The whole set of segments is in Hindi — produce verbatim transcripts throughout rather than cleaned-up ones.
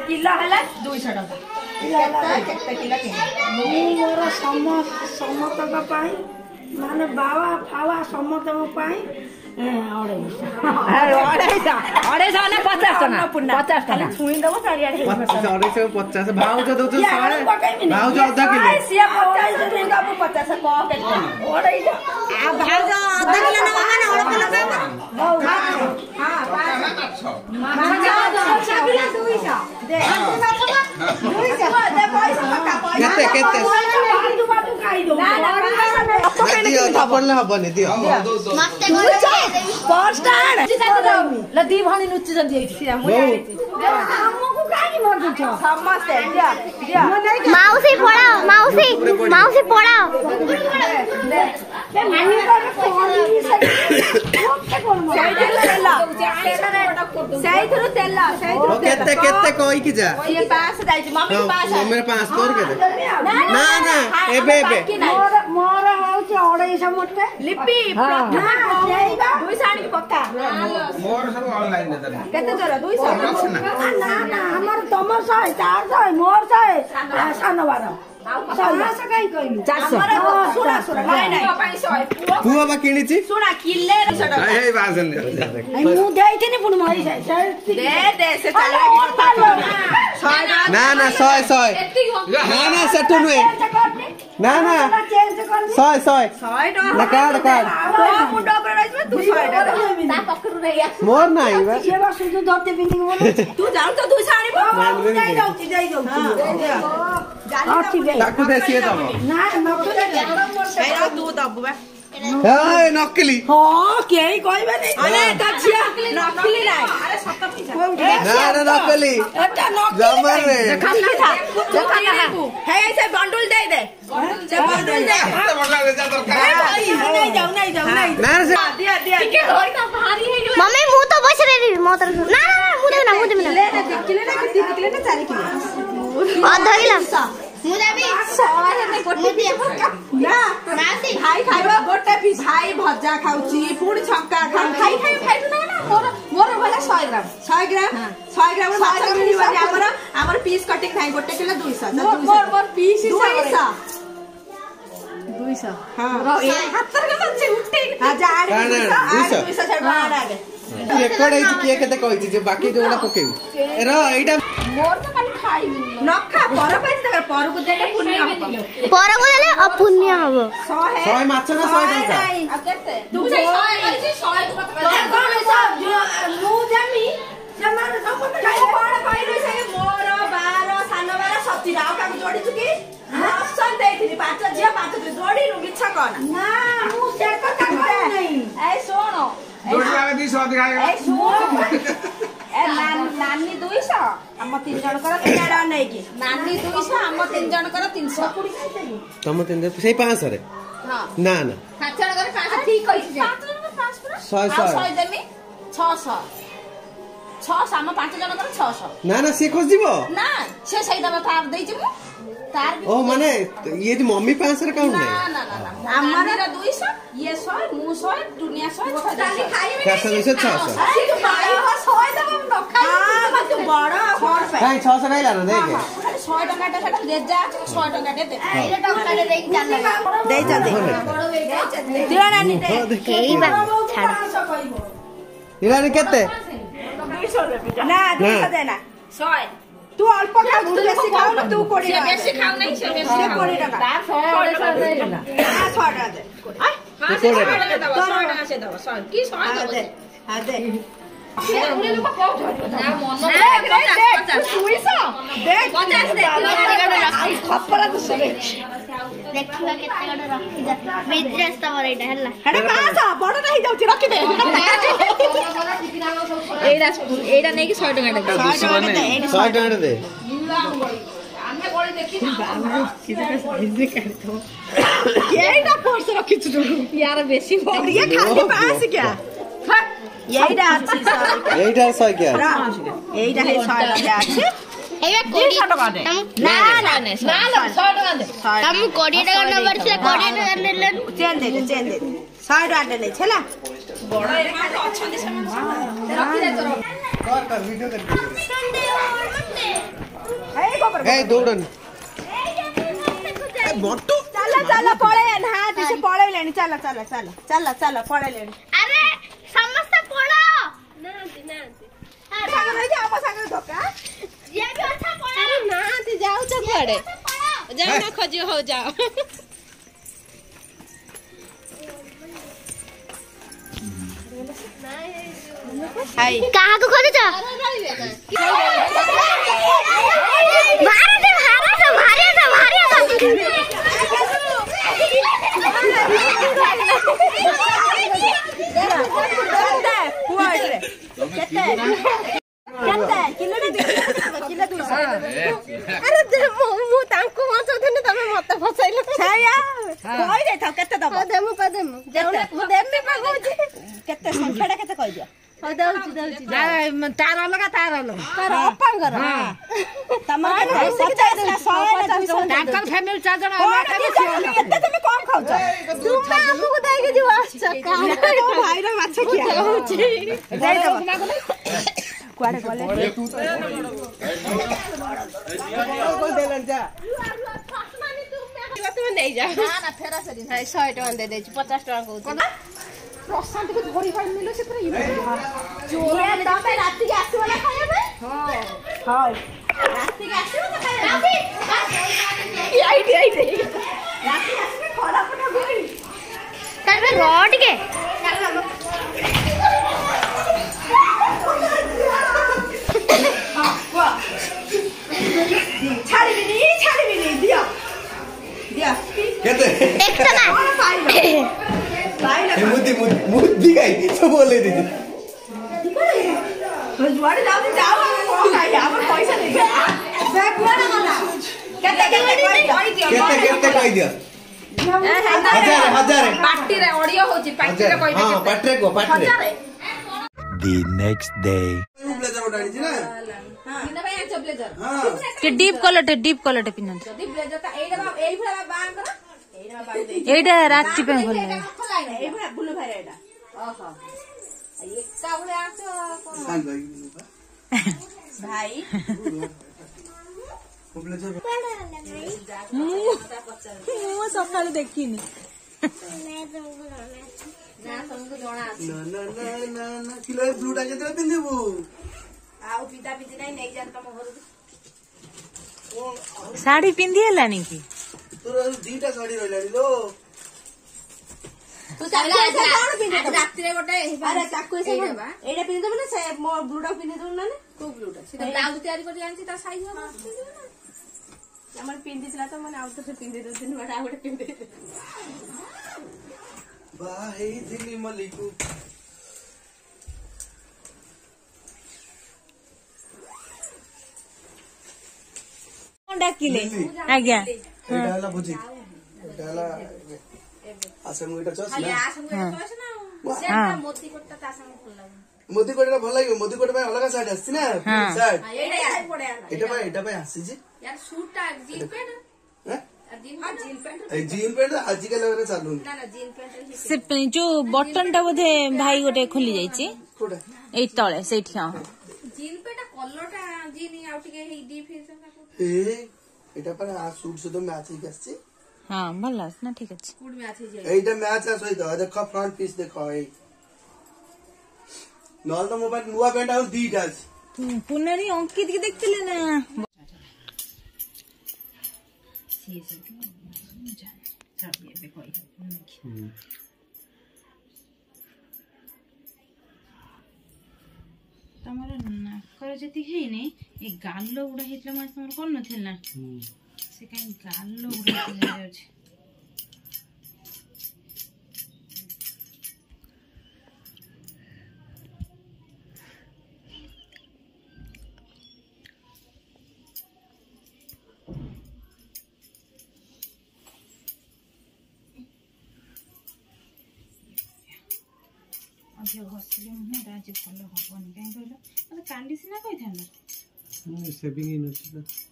किलो हला दो सौ टका केते किलो के मोर सम समत का पाई माने बावा फावा समत का पाई अढ़ाई सौ ना पचास पचास टका छुई देव चारियाड़े अढ़ाई सौ पचास भाउज दउछ सौ भाउज आधा किलो सिया पचास देबो पचास क केटा अढ़ाई सौ आ भाउज आधा किलो ना माने अढ़ाई किलो का हां पाँच माछा किलो दो सौ दे दो सौ दे पैसा पक्का पैसा केते केते तू बातू खाई दो ना दियो थापड़ले हबनी दियो मस्ते परस्टार ल दी भणी नुच्ची जन दिए हमको काई मर दछ समस्ते दिया दिया माउसी पड़ाओ माउसी माउसी पड़ाओ ए मानी कर कोनी सही तेल सही केते केते कोई की जा ये पास जाई छी मम्मी पास मम्मी पास तोर के ना ना एबे एबे मोर मोर हो छ अढ़ाई सौ मोटे लिपि प्रथम जाईबा दो सौ आनी पक्का मोर सब ऑनलाइन दे दे केते तोरा दो सौ ना ना हमर तमर सौ चार सौ मोर सौ सानो बार चारशो काई कहलु चारशो सुना सुना नाही नाही पुआ बा किनिछि सुना किल्ले ए ए बासन दे मु देइथिनि पुन मरि जाय दे दे से चला ना ना सौ सौ ना ना सेटु नुए ना ना चेंज कर सौ सौ सौ टका ना कार्ड कार्ड तो मुंडो पर रहिस तू सौ टका ता पकरू रहिया मोर नाही बा ये बा सुजु धरते बिंदी बोल तू जाऊ तो तू साणी जाई जाऊ जाई जाऊ जानी ताकू देसिए दबो ना नकली खाइरा तू दबो बा ए नकली हां केई कहबे नै अरे दछिया नकली नै अरे सत पैसा ना ना नकली एटा नकली जमर रे देखा था देखा था हे से बंडल दे दे से बंडल दे बंडल दे जा दरकार नहीं जाऊ नहीं जाऊ नहीं ना से दिया दिया के होई ना भारी हे गेला मम्मी मु तो बस रे मो तर ना ना मु दे ना मु दे ना ले ना किलो ना किलो किलो ना चार किलो आधा किलो मुझे भी सवार ने गोटे दिए ना मासी भाई खाइबा गोटे पीस भाई भजा खाउची पुणी छक्का खाउ खाइ खाइ खाइ ना ना मोर मोर भला सौ ग्राम सौ ग्राम सौ ग्राम माछ मिलिबा हमर हमर पीस कटिंग खाइ गोटे किलो दो सौ मोर मोर पीस दो सौ दो सौ हां हातर के बच्चे उठे हां जा आड़े दो सौ दो सौ छड़ आड़े रेकॉर्ड है किए केते कहै छी जे बाकी जोला पकेउ एरा एटा मोर तो खाली खाइ नखा पर पैसा देबे पर को देले पुण्य हबो पर को देले अपुण्य हबो सौ है सौ माछ ना सौ टका आ केते तू सौ है सौ मु जामी जमान समत खाइ कोन कहले से मोर बारह सानो बारह सती राव का जोडी चुकी ऑप्शन देइथिनी पांच जिया पांच जोडी रु मिछ कोन ना मु से कथा कहै नै ए सुनो जोड़ी लगा दी सौ दिखाएगा ए सुनो ए नानी दो सौ हम तीन जन कर तीन डा नै की नानी दो सौ हम तीन जन कर तीन सौ तम तीन से पाँच सौ रे हां ना ना पांच जन कर पांच ठीक कहि जे पांच जन कर पांच पूरा सौ सौ सौ देमी छह सौ छह सौ हम पांच जन कर छह सौ ना ना से खोज दिबो ना से सही दबा तार देइ छी मु तार भी ओ माने ये जो मम्मी पाँच सौ काउंट ना है ना ना ना हमरा दो सौ ये सौ मु सौ दुनिया सौ डाली खाई में चार सौ दो सौ छह सौ अरे तू बड़ा सौ दबा न खाई हां तू बड़ा घर पे काई छह सौ खाइला ना देखे खाली सौ टका टा सेटा दे जा सौ टका दे दे एले टका दे देई चाल दे जा दे दिवा नानी दे केई बा छाड़ इरानी केते दो सौ रुपया ना दो सौ देना सौ तू अल्प खा तू बेसी खाऊ ना तू कोड़ी से बेसी खाऊ नहीं से बेसी कोड़ी टका तार सौ टका दे ना हां सौ टका दे हां सौ टका दे सौ टका से दो सौ की सौ दे हां दे उन्हें लोग को ना मन देख देख सुई सौ देख पचास दे खपरा तो सबे देखिवा केते गड रखि जा बिजनेस तमर एटा हल्ला अरे पास बड़ नहीं जाउ रखि दे एडा एडा नहीं कि सौ टका दे सौ टका दे सौ टका दे हमने गोली देखी ना सीधे कर दो एडा फोर्स रखि छु यार बेसी बढ़िया खाली पास क्या एडा अच्छी सौ एटा सौ क्या एडा है सौ टका अच्छी एबे कोडी टका दे ना ना ना सौ टका दे हम कोडी टका नंबर से कोडी टका ले चेन दे चेन दे सौ टका दे छला बड़ एरे अच्छा दे समान रखि दे तोर कर कर वीडियो कर ए गोबर ए दौड़न ए मोटू चलो चलो पळे ना दिसे पळेलेनी चलो चलो चलो चलो चलो पळेलेनी अरे समस्त पळाओ ना ना सागर रे जा आप सागर धोका ये भी अच्छा पळाओ अरे ना ती जाऊ छ पड़े जाओ ना खोजियो हो जाओ हाय कहाँ को खोले जा मारे दे मारे दे मारे दे मारे दे केते केते किलोडे दे किलो दुइश अरे दे मु तांको माछ देने तमे मते फसाइलो छाया कहि दे था केते दबो दे मु पा दे मु जेउने देमे पा होजी केते संख्याटा केते कहि दियो हो दउची दउची तार लगा तार लगा तार अपांगर हां तमर पचास सौ तांकर फैमिली चार जण हमरा खाबे केते तमे कम खाउछ तुम हमको दे के जीवा चका भाई रे माछ खिया होची दे दो कुआडे गले तू तो बोल देलन जा तुम नहीं जा ना ना फेरा से दिन सौ टका दे दे पचास टका कहू प्रशांत को धोरी पाई मिलो से पूरा इमे जोरे तमे राती के आसी वाला खाया बे हां हां राती के आसी वाला खाया राती आई दे आई दे राती आसी में खड़ा पटा गई तार पे रोड के छाड़ी भी नहीं छाड़ी भी नहीं दिया दिया केते एक तना ए मुद्दी मुद्दी गई सब बोले दीदी तो जुआड़ी जाओ तो जाओ हम को खाई हम पैसा नहीं बैग वाला वाला केते केते कहि दियो केते केते कहि दियो हजार हजार पार्टी रे ऑडियो होची पार्टी रे कहि दे हां पार्टी को party The next day. Blazer उडानी छी ना हां बिना भाई आछ ब्लेजर हां के डीप कलर डीप कलर पिनन जदी ब्लेजर ता एइडा एइ भला बान कर एइडा बान दे एइडा राती पे खोले एइ भला बुल्लू भाई एइडा ओहो एका भले आछ सांग भाई ब्लेजर मु सकाळ देखिनी ना समको जणा ना ना ना ना ना किलो ब्लूटा केते पिंदिबू आउ पिता पिती नै नै जान तम घर साड़ी पिंदी हलानी की तोर दीटा साड़ी रहलानी लो तू चाला कोन पिंदे रात्री रे गोटे अरे चाकू से एडा पिंदे दबो ना से मो ब्लूटा पिंदे दउ ना को ब्लूटा सीधा ब्लाउज तयारी कर जानछि ता साइज हो हमर पिंदी छला त मने आउ तो से पिंदे दउ दिन बड़ा गोटे पिंदे बाहे दिली मलिकू डाकिले आज्ञा एटा हला बुझी एटा हला आसे मुइटा चस खाली ना आसम को चोस ना सेटा मोती कोटा ता संग फुल लागो मोदी कोटा भल लागियो मोदी कोटा अलग साइड आसी ना साइड एटा यार पड़े एटा भाई एटा भाई आसी जी यार सूट जीन पैंट हैं जीन जीन पैंट ए जीन पैंट आज के लगे चालू ना ना जीन पैंट से जो बटन टा बोधे भाई गोटे खोली जाईची कोटा एई तळे सेठी हां जीन पैंट कलर टा जीन आउट के हे डी फेस ए एटा पर आ सूट से तो मैच ही गसछि हां भला ना ठीक अछि कूड में आथि जे एटा मैच आ सहित देखो फ्रंट पीस देखो ए नॉल तो मोबाइल नुआ पेंट आउ दीटा पुनरी अंकित के देखतिले ना तमर नाकर जति हेने ए गाल्लो उडा हेतला मास तमर कोन नथिल ना से काई गाल्लो उडा हेतला अछि अधिक घसले मुहँ आज भल हबनी कहीं कहल मतलब काली सीना कही था सेविंग इन अछि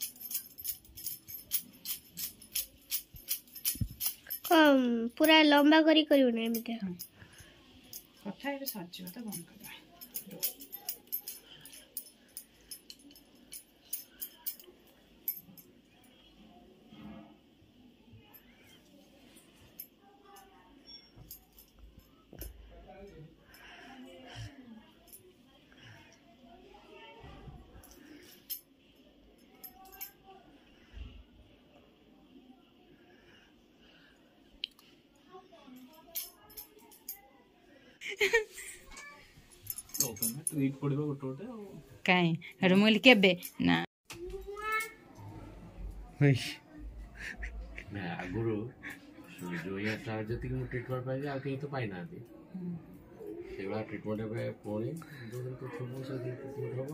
कम पूरा लंबा करी करियो ना एमिते कथा ए सजो तो बंद कर କାଇଁ ହେଠୁ ମୁଁ କହିଲି କେବେ ନା ଆଗରୁ ଯୋଉ ଯେତିକି ମୁଁ ଟ୍ରିଟମେଣ୍ଟ ପାଇଛି ଆଉ କେହି ତ ପାଇନାହାନ୍ତି ସେଇଭଳିଆ ଟ୍ରିଟମେଣ୍ଟ ଏବେ ପୁଣି ଯୋଉଦିନ ତ ଥିବ ସେଦିନ ଟ୍ରିଟମେଣ୍ଟ ହବ।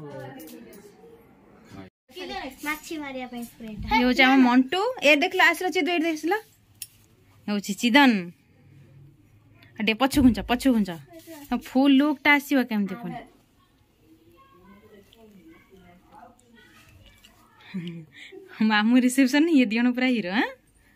ମାଛି ମାରିବା ପାଇଁ ସ୍ପ୍ରେଟା ଇଏ ହଉଛି ଆମ ମଣ୍ଟୁ ଏ ଦେଖିଲ ଆସିଲ ଚିଦୁ ଏଇଠି ଦେଖିଲ ହଉଛି ଚିଦନ ଟିକେ ପଛୁ ଘୁଞ୍ଚ ପଛୁ ଘୁଞ୍ଚ ଫୁଲ ଲୁକ୍ ଟା ଆସିବ କେମିତି ପୁଣି ମାମୁ ରିସେପ୍ସନ ଇଏ ଦି ଜଣ ପୁରା ହିରୋ ହଁ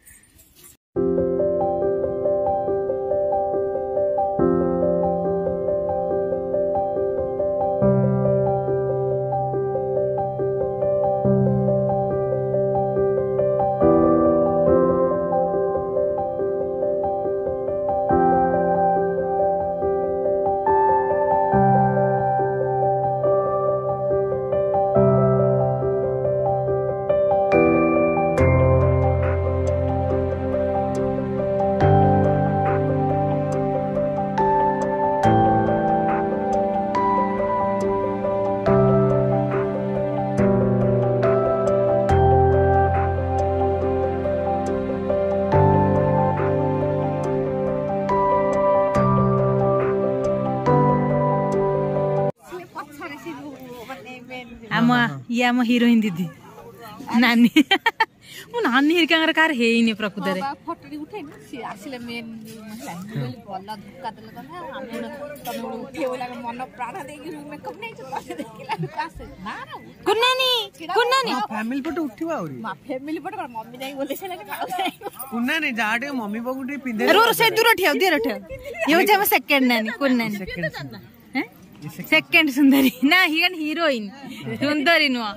आम ये आम हिरोइन दीदी नानी मो नानी हिरिका कार हेनी प्रकृत रे फोटो उठेनी सी आसिले मेन महिला बल्ला धक्का देले कने हम तमे उठे होला मन प्राण देगी मेकअप नै छ देखिला क्लास ना ना कुन्नानी कुन्नानी फैमिली फोटो उठिबा औरी मा फैमिली फोटो मम्मी जाई बोले से कुन्नानी जाडे मम्मी बगुटी पिंदे रो रो से दूर ठेव दे रठे ये हो जाम सेकंड नानी कुन्नानी हैं सेकंड सुंदरी ना हिगन हीरोइन सुंदरी नुआ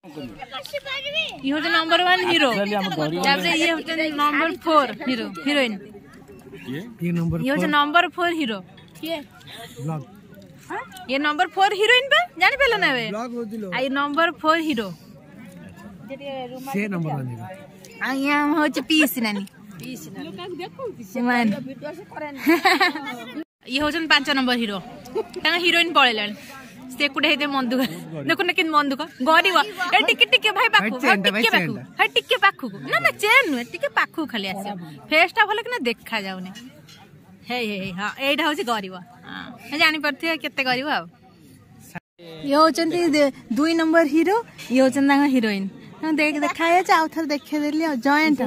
ये हो नंबर वन हीरो तापर ये हो नंबर फोर हीरो हीरोइन ये नंबर ये हो नंबर फोर हीरो ये ब्लॉग ये नंबर फोर हीरोइन पे जानि पेलो ना बे ब्लॉग होदिलो आ ये नंबर फोर हीरो से नंबर वन आ यहाँ हो पीस नानी पीस ना लोग देखो मान वीडियो से करे ये हो पांच नंबर हीरो हिरोइन पळेलान से कुडे हेते मन दुख देखो ना किन मन दुख गरीब ए टिके टिके भाई पाखु टिके पाखु हाय टिके पाखु ना ना चेन नु टिके पाखु खाली आसे फेसटा भले कि ना देखा जाउनी हे हे हां एडा होची गरीब हां जानि परथे केते गरीब आ ये होचंती दुई नंबर हीरो ये होचन तांगा हिरोइन देख देखाए चाउ थर देखे देली जॉइंट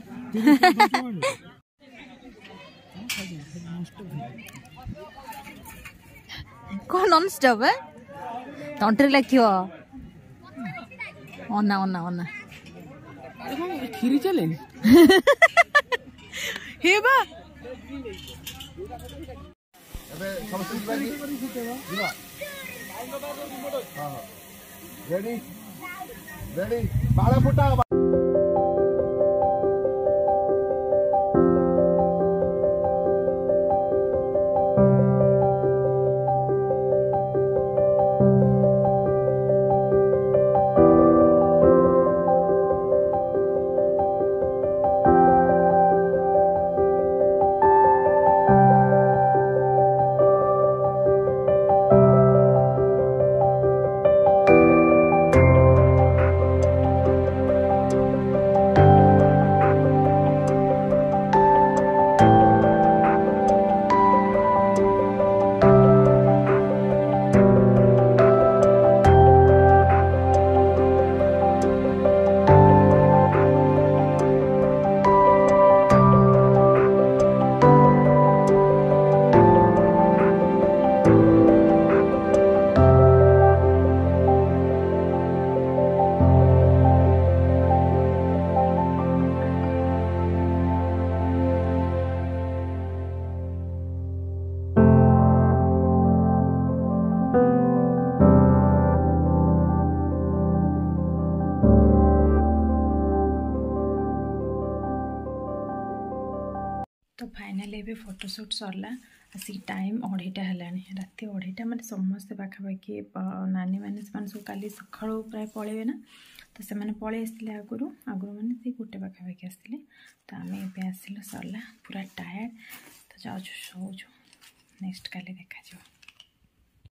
कौन नॉन स्टॉप है तंट्री लखियो ओना ओना ओना खीरी चले हे बा अबे समस्त बाजी दिवा हां रेडी रेडी बाला फुटा तो फाइनाली एबे फोटोशूट सरला आसिक टाइम अढ़ईटा है रात अढ़ईटा मैंने समस्ते पाखापाखि नानी मैंने सब काली सका प्राय पलैबे ना तो से मैंने पलि आसते आगुरी आगुरी मैंने से गोटे पाखापाखि आसते तो आम ए आसिलु सरला पूरा टायर्ड तो जाऊँ शोचु नेक्स्ट काली देखा।